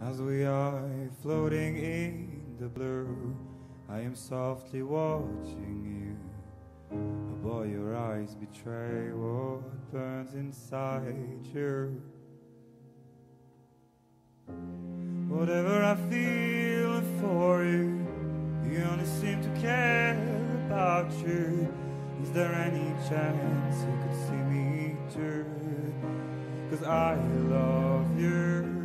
As we are floating in the blue, I am softly watching you. Oh boy, your eyes betray what burns inside you. Whatever I feel for you, you only seem to care about you. Is there any chance you could see me too? 'Cause I love you.